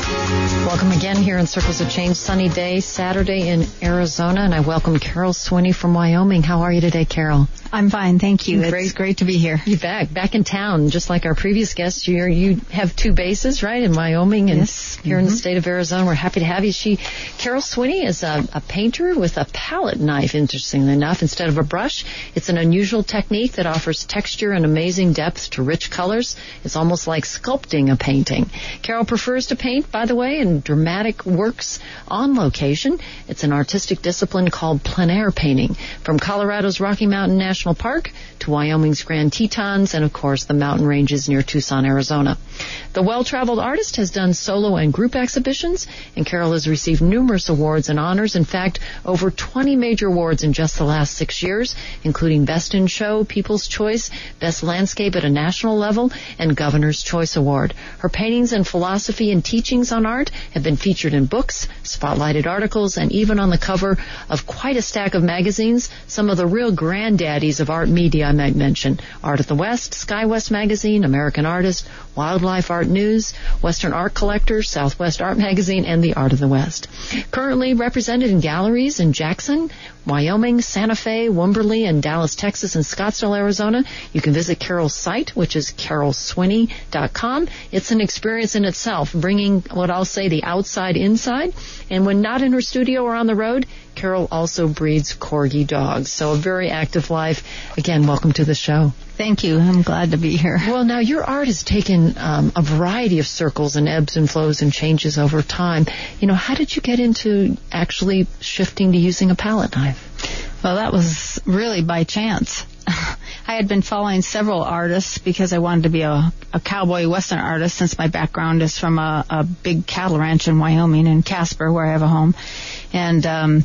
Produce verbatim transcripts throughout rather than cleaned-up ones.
Welcome again here in Circles of Change. Sunny day, Saturday in Arizona, and I welcome Carol Swinney from Wyoming. How are you today, Carol? I'm fine, thank you. Great. It's great to be here. You're back, back in town, just like our previous guest. You're, you have two bases, right, in Wyoming and yes. here mm-hmm. in the state of Arizona. We're happy to have you. She, Carol Swinney is a, a painter with a palette knife, interestingly enough, instead of a brush. It's an unusual technique that offers texture and amazing depth to rich colors. It's almost like sculpting a painting. Carol prefers to paint, by the way, in dramatic works on location. It's an artistic discipline called plein air painting. From Colorado's Rocky Mountain National Park to Wyoming's Grand Tetons and, of course, the mountain ranges near Tucson, Arizona. The well-traveled artist has done solo and group exhibitions, and Carol has received numerous awards and honors. In fact, over twenty major awards in just the last six years, including Best in Show, People's Choice, Best Landscape at a national level, and Governor's Choice Award. Her paintings and philosophy and teachings on art have been featured in books, spotlighted articles, and even on the cover of quite a stack of magazines. Some of the real granddaddies of art media I might mention: Art of the West, SkyWest Magazine, American Artist, Wildlife Art News, Western Art Collector, Southwest Art Magazine, and The Art of the West. Currently represented in galleries in Jackson, Wyoming, Santa Fe, Wimberley, and Dallas, Texas, and Scottsdale, Arizona. You can visit Carol's site, which is carol swinney dot com. It's an experience in itself, bringing what I'll say the outside inside. And when not in her studio or on the road, Carol also breeds corgi dogs. So a very active life. Again, welcome to the show. Thank you. I'm glad to be here. Well, now your art has taken um, a variety of circles and ebbs and flows and changes over time. You know, how did you get into actually shifting to using a palette knife? Well, that was really by chance. I had been following several artists because I wanted to be a, a cowboy western artist, since my background is from a, a big cattle ranch in Wyoming, in Casper, where I have a home. And um,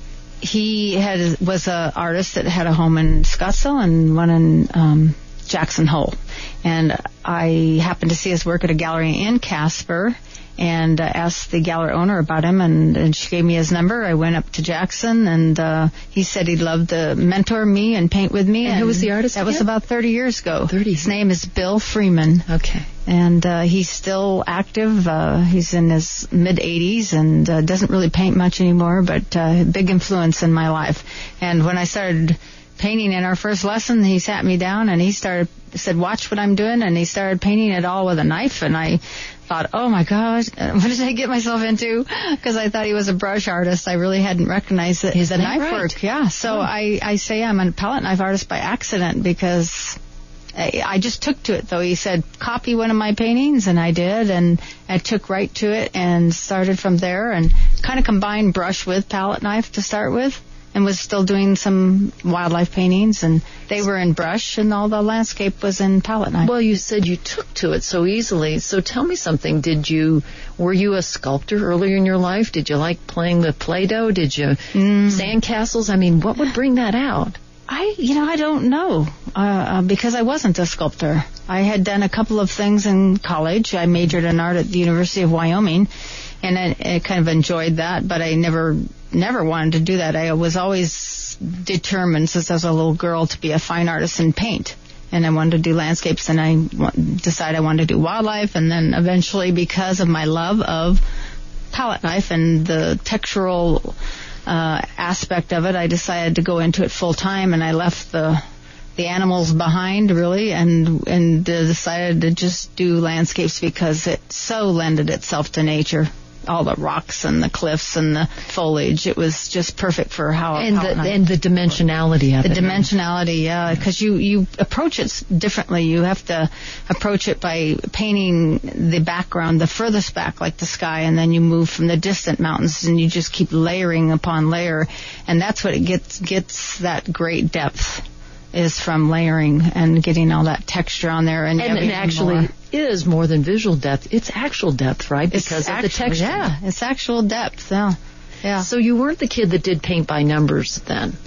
he had was an artist that had a home in Scottsdale and one in um, Jackson Hole. And I happened to see his work at a gallery in Casper, and uh, asked the gallery owner about him, and, and she gave me his number. I went up to Jackson, and uh, he said he'd love to mentor me and paint with me. And, and who was the artist That again? was about thirty years ago. thirty His name is Bill Freeman. Okay. And uh, he's still active. Uh, he's in his mid-eighties and uh, doesn't really paint much anymore, but uh, big influence in my life. And when I started painting in our first lesson, he sat me down and he started said, "Watch what I'm doing," and he started painting it all with a knife. And I thought, oh my gosh, what did I get myself into? Because I thought he was a brush artist. I really hadn't recognized it. Is the that knife right? work. Yeah. So oh. I, I say I'm a palette knife artist by accident, because I, I just took to it, though. He said, copy one of my paintings, and I did, and I took right to it and started from there, and kind of combined brush with palette knife to start with, and was still doing some wildlife paintings, and they were in brush, and all the landscape was in palette knife. Well, you said you took to it so easily. So tell me something. Did you, were you a sculptor earlier in your life? Did you like playing with Play-Doh? Did you Mm. sandcastles? I mean, what would bring that out? I, you know, I don't know, uh, uh, because I wasn't a sculptor. I had done a couple of things in college. I majored in art at the University of Wyoming, and I, I kind of enjoyed that, but I never, never wanted to do that. I was always determined, since I was a little girl, to be a fine artist and paint. And I wanted to do landscapes, and I decided I wanted to do wildlife, and then eventually, because of my love of palette knife and the textural uh, aspect of it, I decided to go into it full time, and I left the the animals behind, really, and and uh, decided to just do landscapes because it so lended itself to nature. All the rocks and the cliffs and the foliage. It was just perfect for how... And how the, and the dimensionality of the it. The dimensionality, yeah, because you, you approach it differently. You have to approach it by painting the background, the furthest back, like the sky, and then you move from the distant mountains, and you just keep layering upon layer, and that's what it gets, gets that great depth, is from layering and getting all that texture on there. And, and it actually more. is more than visual depth. It's actual depth, right? It's because actual, of the texture. Yeah, it's actual depth. Yeah. yeah. So you weren't the kid that did paint by numbers then?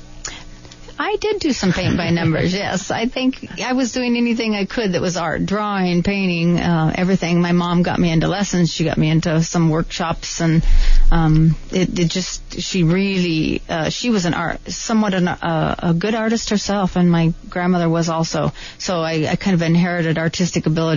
I did do some paint by numbers, yes. I think I was doing anything I could that was art, drawing, painting, uh, everything. My mom got me into lessons. She got me into some workshops, and um, it, it just, she really, uh, she was an art, somewhat an, uh, a good artist herself, and my grandmother was also. So I, I kind of inherited artistic ability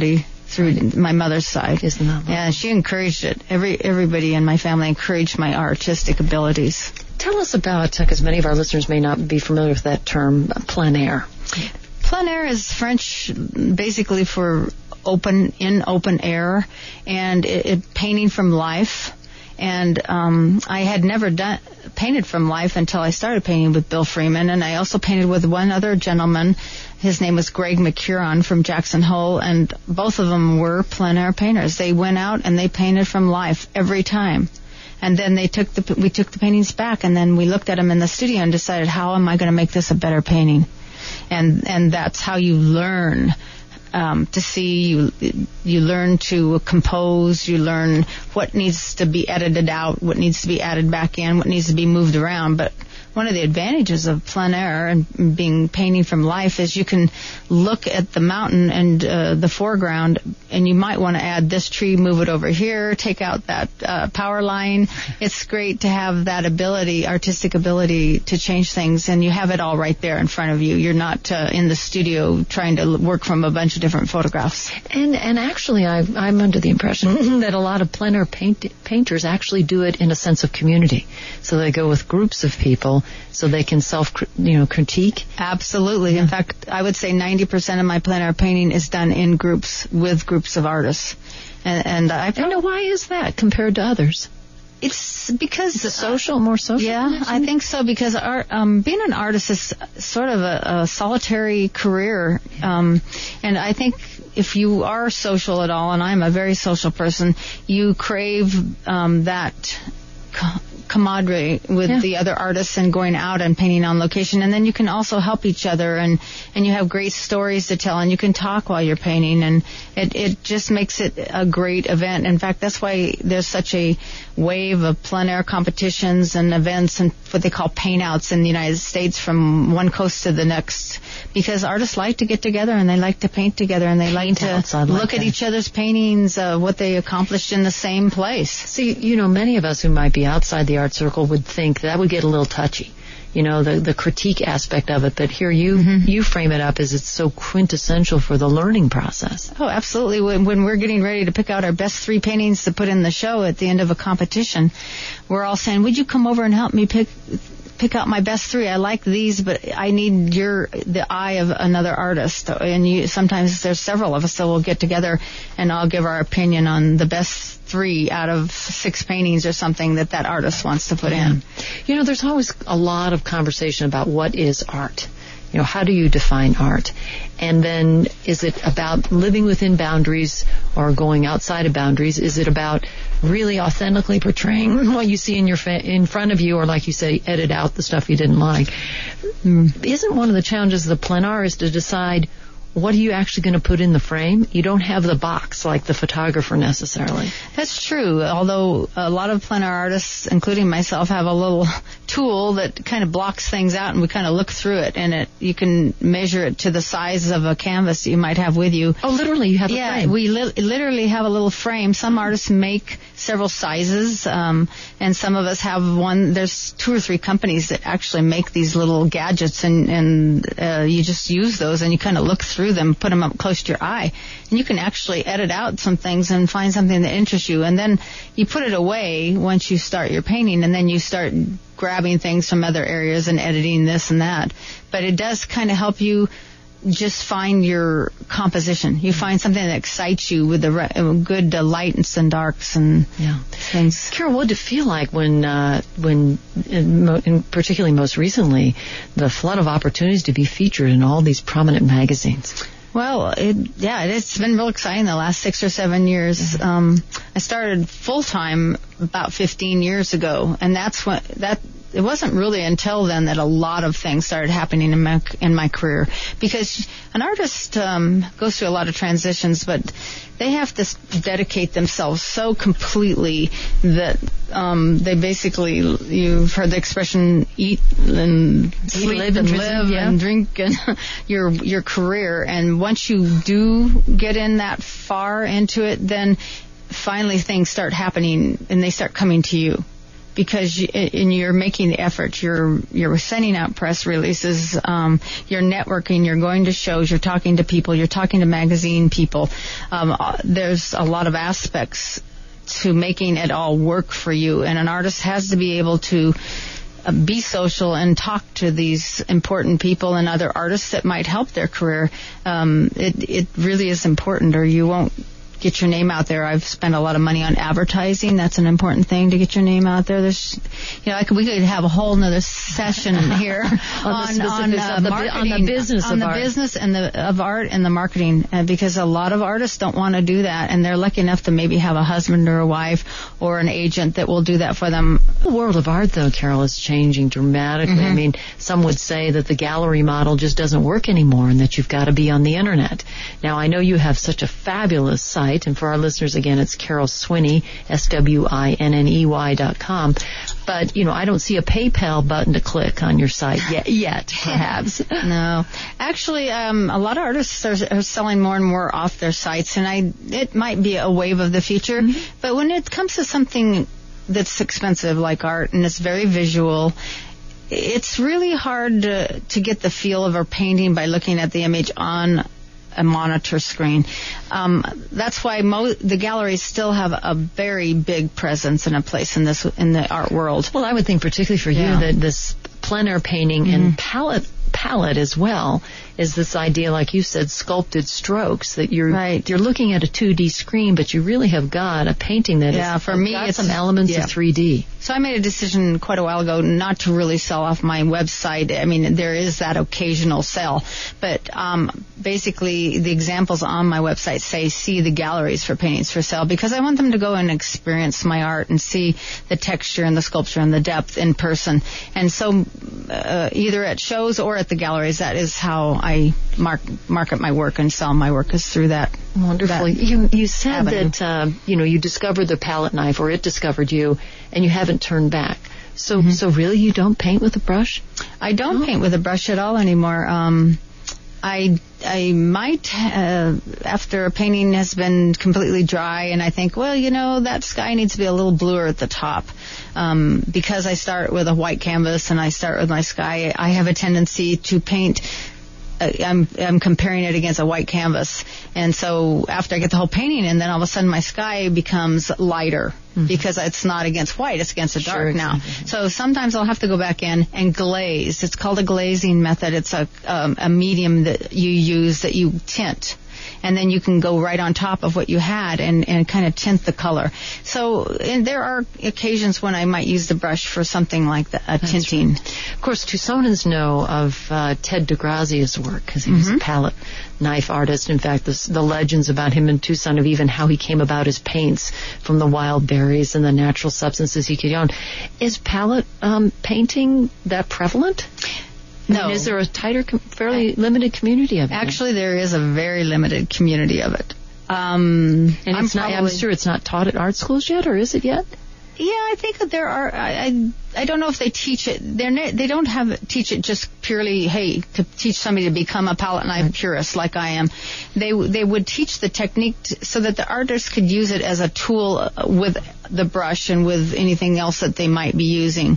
through my mother's side. Isn't that lovely? Yeah, she encouraged it. Every everybody in my family encouraged my artistic abilities. Tell us about, because many of our listeners may not be familiar with that term, plein air. Plein air is French basically for open, in open air, and it, it painting from life. And um, I had never done painted from life until I started painting with Bill Freeman, and I also painted with one other gentleman. His name was Greg McCuron from Jackson Hole, and both of them were plein air painters. They went out and they painted from life every time. And then they took the we took the paintings back, and then we looked at them in the studio and decided, how am I going to make this a better painting? And and that's how you learn. Um, to see, you you learn to compose, you learn what needs to be edited out, what needs to be added back in, what needs to be moved around. But one of the advantages of plein air and being painting from life is you can look at the mountain and uh, the foreground, and you might want to add this tree, move it over here, take out that uh, power line. It's great to have that ability, artistic ability to change things, and you have it all right there in front of you. You're not uh, in the studio trying to work from a bunch of different photographs. And and actually, I, I'm under the impression that a lot of plein air paint, painters actually do it in a sense of community. So they go with groups of people so they can self, you know, critique. Absolutely. Yeah. In fact, I would say ninety percent of my plein air painting is done in groups with groups of artists. And, and I, I know, why is that compared to others? It's because Is it social, more social? Yeah, connection? I think so, because art, um, being an artist is sort of a, a solitary career. Um, and I think if you are social at all, and I'm a very social person, you crave um, that co- camaraderie with Yeah. the other artists and going out and painting on location. And then you can also help each other, and, and you have great stories to tell, and you can talk while you're painting, and it, it just makes it a great event. In fact, that's why there's such a wave of plein air competitions and events and what they call paint-outs in the United States from one coast to the next, because artists like to get together and they like to paint together, and they like to Paint-outs, I like look at that. each other's paintings, uh, what they accomplished in the same place. See, you know, many of us who might be outside the art circle would think that would get a little touchy. You know, the the critique aspect of it, but here you Mm-hmm. you frame it up as it's so quintessential for the learning process. Oh, absolutely. When, when we're getting ready to pick out our best three paintings to put in the show at the end of a competition, we're all saying, would you come over and help me pick pick out my best three? I like these, but I need your the eye of another artist. And you, sometimes there's several of us that will get together, and I'll give our opinion on the best three out of six paintings or something that that artist wants to put in. You know, there's always a lot of conversation about what is art. You know, how do you define art? And then is it about living within boundaries or going outside of boundaries? Is it about really authentically portraying what you see in your fa- in front of you, or like you say, edit out the stuff you didn't like? Mm. Isn't one of the challenges of the plein air is to decide what are you actually going to put in the frame? You don't have the box like the photographer necessarily. That's true, although a lot of plein air artists, including myself, have a little tool that kind of blocks things out, and we kind of look through it, and it you can measure it to the size of a canvas that you might have with you. Oh, literally, you have a yeah, frame. we li- literally have a little frame. Some artists make several sizes, um, and some of us have one. There's two or three companies that actually make these little gadgets, and, and uh, you just use those, and you kind of look through them, put them up close to your eye, and you can actually edit out some things and find something that interests you. And then you put it away once you start your painting, and then you start grabbing things from other areas and editing this and that. But it does kind of help you just find your composition. You find something that excites you with the re- good uh, lights and darks and Yeah. things. Carol, what did it feel like when, uh, when, in mo- in particularly most recently, the flood of opportunities to be featured in all these prominent magazines? Well, it, yeah, it's been real exciting the last six or seven years. Um, I started full time about fifteen years ago, and that's when that. It wasn't really until then that a lot of things started happening in my in my career, because an artist um, goes through a lot of transitions, but they have to dedicate themselves so completely that um, they basically, you've heard the expression, eat and sleep live, and and live yeah. and drink and your your career. And once you do get in that far into it, then finally things start happening and they start coming to you. because you, and you're making the effort. You're you're sending out press releases. Um, you're networking. You're going to shows. You're talking to people. You're talking to magazine people. Um, there's a lot of aspects to making it all work for you, and an artist has to be able to uh, be social and talk to these important people and other artists that might help their career. Um, it it really is important, or you won't get your name out there. I've spent a lot of money on advertising. That's an important thing, to get your name out there. There's, you know, I could, we could have a whole nother session here on, on, uh, the, marketing, on the business on of the art. business and the of art and the marketing, uh, because a lot of artists don't want to do that, and they're lucky enough to maybe have a husband or a wife or an agent that will do that for them. The world of art, though, Carol, is changing dramatically. Mm-hmm. I mean, some would say that the gallery model just doesn't work anymore, and that you've got to be on the internet. Now, I know you have such a fabulous site, and for our listeners, again, it's Carol Swinney, S W I N N E Y dot com. But, you know, I don't see a PayPal button to click on your site yet, yet perhaps. No. Actually, um, a lot of artists are, are selling more and more off their sites, and I it might be a wave of the future. Mm-hmm. But when it comes to something that's expensive like art and it's very visual, it's really hard to, to get the feel of a painting by looking at the image on a monitor screen. Um, that's why mo- the galleries still have a very big presence and a place in this in the art world. Well, I would think particularly for you yeah. that this plein air painting mm-hmm. and palette palette as well is this idea, like you said, sculpted strokes, that you're right. you're looking at a two D screen, but you really have got a painting that yeah, is, for me, got it's some elements yeah. of three D. So I made a decision quite a while ago not to really sell off my website. I mean, there is that occasional sell, but um, basically the examples on my website say see the galleries for paintings for sale, because I want them to go and experience my art and see the texture and the sculpture and the depth in person. And so uh, either at shows or at the galleries, that is how I mark, market my work and sell my work, is through that. Wonderful. That you you said avenue. that uh, you know you discovered the palette knife, or it discovered you, and you haven't turned back. So mm-hmm. so really, you don't paint with a brush? I don't oh. paint with a brush at all anymore. Um, I I might uh, after a painting has been completely dry, and I think, well, you know, that sky needs to be a little bluer at the top. Um, because I start with a white canvas and I start with my sky, I have a tendency to paint. I'm, I'm comparing it against a white canvas. And so after I get the whole painting in, then all of a sudden my sky becomes lighter mm-hmm. because it's not against white, it's against the dark sure, now. exactly. So sometimes I'll have to go back in and glaze. It's called a glazing method. It's a, um, a medium that you use that you tint. And then you can go right on top of what you had and, and kind of tint the color. So and there are occasions when I might use the brush for something like that, a That's tinting. Right. Of course, Tucsonans know of uh, Ted DeGrazia's work, because he was mm-hmm. a palette knife artist. In fact, the, the legends about him in Tucson of even how he came about his paints from the wild berries and the natural substances he could own. Is palette um, painting that prevalent? No. I mean, is there a tighter, fairly limited community of it? Actually, there is a very limited community of it. Um, and I'm, it's not, I'm sure it's not taught at art schools yet, or is it yet? Yeah, I think that there are. I, I I don't know if they teach it. They're ne- they don't have teach it just purely, hey, to teach somebody to become a palette knife right. purist like I am. They they would teach the technique t- so that the artist could use it as a tool with the brush and with anything else that they might be using.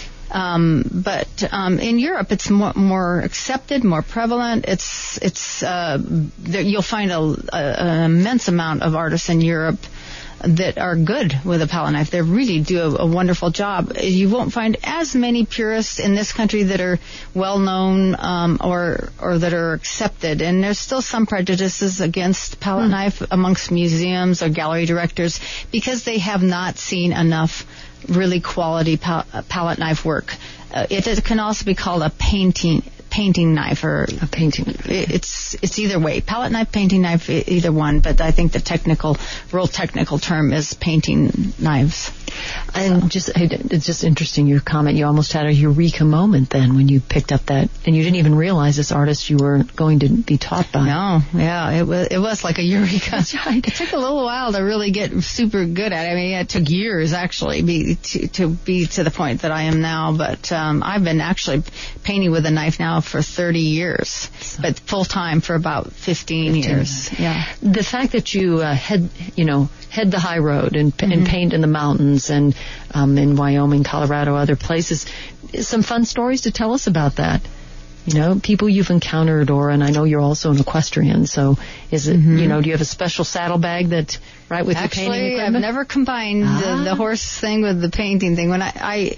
Um, but um, in Europe, it's more, more accepted, more prevalent. It's it's uh, there, you'll find a, a, an immense amount of artists in Europe that are good with a palette knife. They really do a, a wonderful job. You won't find as many purists in this country that are well known um, or or that are accepted. And there's still some prejudices against palette mm. knife amongst museums or gallery directors because they have not seen enough really quality pal- palette knife work. Uh, it, it can also be called a painting painting knife or a painting. It, it's it's either way, palette knife, painting knife, either one. But I think the technical, real technical term is painting knives. And just it's just interesting your comment. You almost had a eureka moment then when you picked up that, and you didn't even realize this artist you were going to be taught by. No, yeah, it was it was like a eureka. That's right. It took a little while to really get super good at it. I mean, it took years actually be, to, to be to the point that I am now. But um, I've been actually painting with a knife now for thirty years, so. But full time for about fifteen, fifteen years. Yeah. The fact that you uh, head, you know, head the high road and, mm-hmm. and paint in the mountains and um, in Wyoming, Colorado, other places, some fun stories to tell us about that. You know, people you've encountered, or, and I know you're also an equestrian, so is it, mm-hmm. you know, do you have a special saddlebag that, right, with Actually, your painting equipment? I've never combined ah. the, the horse thing with the painting thing. When I, I,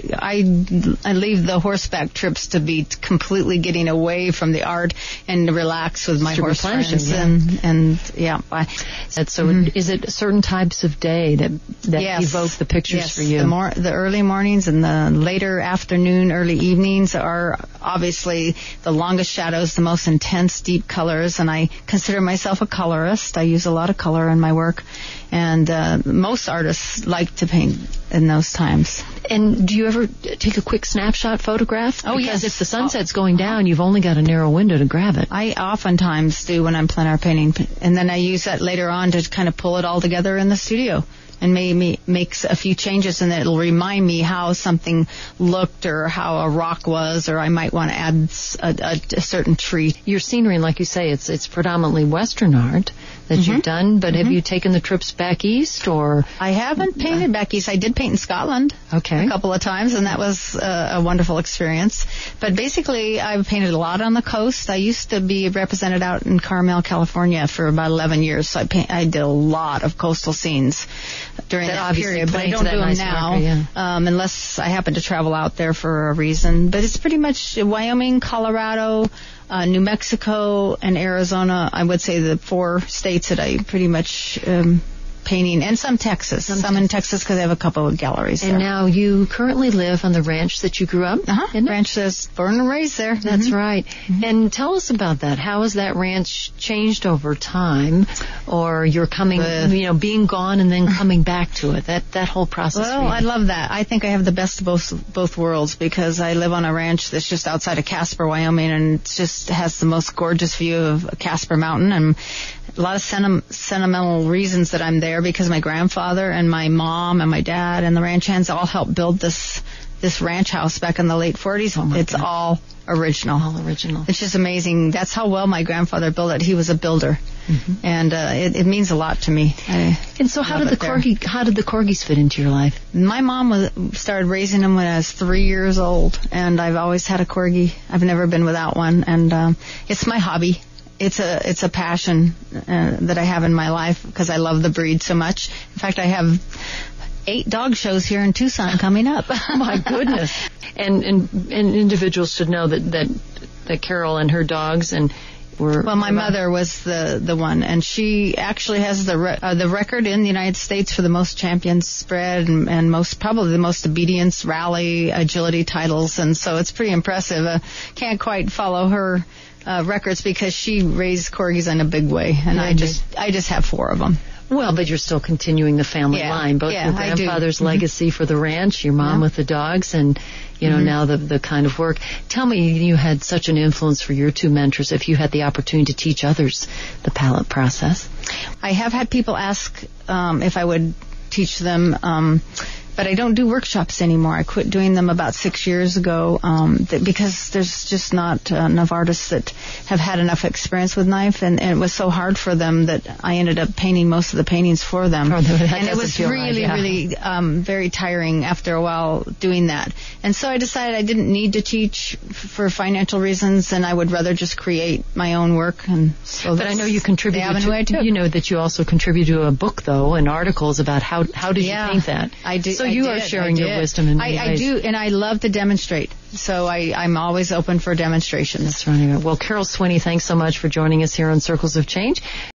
I, I leave the horseback trips to be completely getting away from the art and relax with my horse friends. Yeah. And, and, yeah. I, That's so, mm-hmm. is it certain types of day that, that yes. evoke the pictures yes. for you? The more, the early mornings and the later afternoon, early evenings are obviously the longest shadows, the most intense, deep colors, and I consider myself a colorist. I use a lot of color in my work, and uh, most artists like to paint in those times. And do you ever take a quick snapshot photograph? Oh, because yes. if the sunset's going down, you've only got a narrow window to grab it. I oftentimes do when I'm plein air painting, and then I use that later on to kind of pull it all together in the studio. And maybe makes a few changes, and it'll remind me how something looked or how a rock was, or I might want to add a, a, a certain tree. Your scenery, and like you say, it's it's predominantly Western art that mm-hmm. you've done, but mm-hmm. have you taken the trips back east, or? I haven't painted back east. I did paint in Scotland okay. a couple of times, and that was uh, a wonderful experience. But basically, I've painted a lot on the coast. I used to be represented out in Carmel, California for about eleven years, so I, paint, I did a lot of coastal scenes during that, that period, but I don't do them nice now marker, yeah. um, unless I happen to travel out there for a reason. But it's pretty much Wyoming, Colorado, uh, New Mexico, and Arizona. I would say the four states that I pretty much um, painting, and some Texas, some, some in Texas because I have a couple of galleries and there. And now you currently live on the ranch that you grew up? Uh-huh. Ranch that's born and raised there. That's mm-hmm. right. Mm-hmm. And tell us about that. How has that ranch changed over time, or you're coming, uh, you know, being gone and then coming back to it? That that whole process. Well, I love that. I think I have the best of both both worlds because I live on a ranch that's just outside of Casper, Wyoming, and it just has the most gorgeous view of Casper Mountain, and a lot of senti- sentimental reasons that I'm there because my grandfather and my mom and my dad and the ranch hands all helped build this this ranch house back in the late forties. Oh it's God. all original. All original. It's just amazing. That's how well my grandfather built it. He was a builder, mm-hmm. and uh, it, it means a lot to me. I and so, how did the corgi? There. How did the corgis fit into your life? My mom was started raising them when I was three years old, and I've always had a corgi. I've never been without one, and um, it's my hobby. It's a it's a passion uh, that I have in my life because I love the breed so much. In fact, I have eight dog shows here in Tucson coming up. My goodness! And, and and individuals should know that that that Carol and her dogs and were. Well, my mother was the the one, and she actually has the re- uh, the record in the United States for the most champions bred and, and most probably the most obedience, rally, agility titles, and so it's pretty impressive. Uh, can't quite follow her. Uh, records because she raised corgis in a big way, and yeah, I just I just have four of them. Well, but you're still continuing the family yeah. line, both yeah, your grandfather's mm-hmm. legacy for the ranch, your mom yeah. with the dogs, and you know mm-hmm. now the the kind of work. Tell me, you had such an influence for your two mentors. If you had the opportunity to teach others the palette process, I have had people ask um, if I would teach them. Um, But I don't do workshops anymore. I quit doing them about six years ago um, th- because there's just not uh, enough artists that have had enough experience with knife, and, and it was so hard for them that I ended up painting most of the paintings for them. Oh, no, and it was really, right, yeah. really um, very tiring after a while doing that. And so I decided I didn't need to teach f- for financial reasons, and I would rather just create my own work. And so but I know you contributed to, I took. You know that you also contribute to a book, though, and articles about how how did yeah, you paint that. I do. So I you did, are sharing your wisdom in many I, I ways. do, and I love to demonstrate. So I, I'm always open for demonstrations. That's right. Well, Carol Swinney, thanks so much for joining us here on Circles of Change.